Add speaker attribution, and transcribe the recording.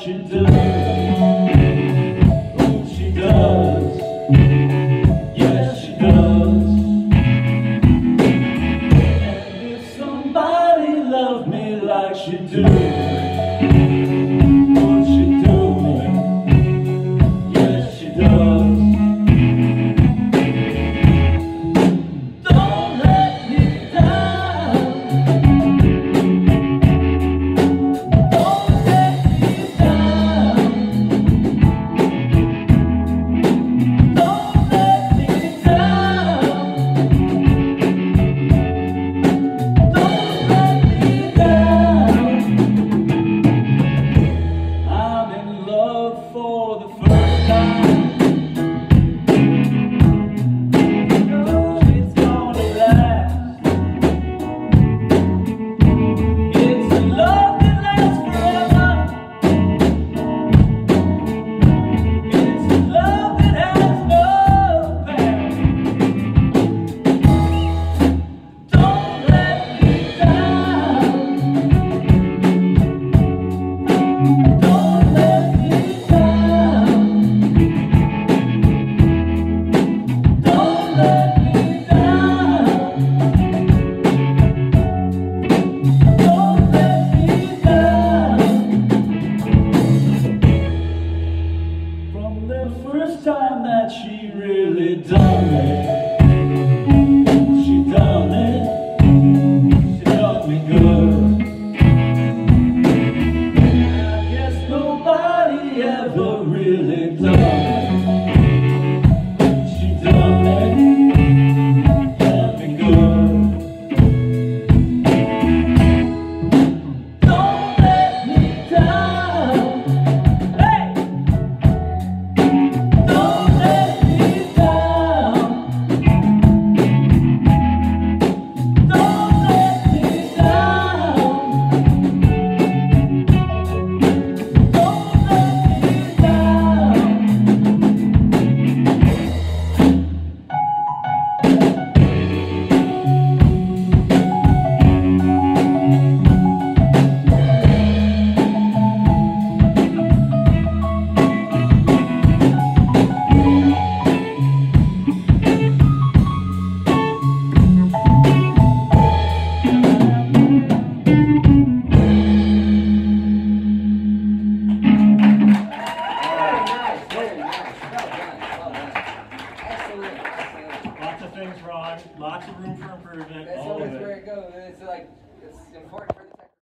Speaker 1: she does. Oh, she does. Yes, she does. And if somebody loved me like she do, would she do me? Yes, she does. Don't let me down. Don't let me down. Don't let me down. Don't let me down. I'm in love for the first time. It's gonna last. It's a love that lasts forever. It's a love that has no bounds. Don't let me down. Don't let me down. Don't let me down. Don't let me down. From the first time that she really done it, she done it, she done me good. I guess nobody ever really done it. She done it, done me good. Don't let me down. Hey! Don't let me down. Don't let me down. Don't let me down.
Speaker 2: Lots of things wrong, lots of room for improvement,
Speaker 3: That's
Speaker 2: all of
Speaker 3: always
Speaker 2: it.
Speaker 3: where it goes. It's like, it's important for the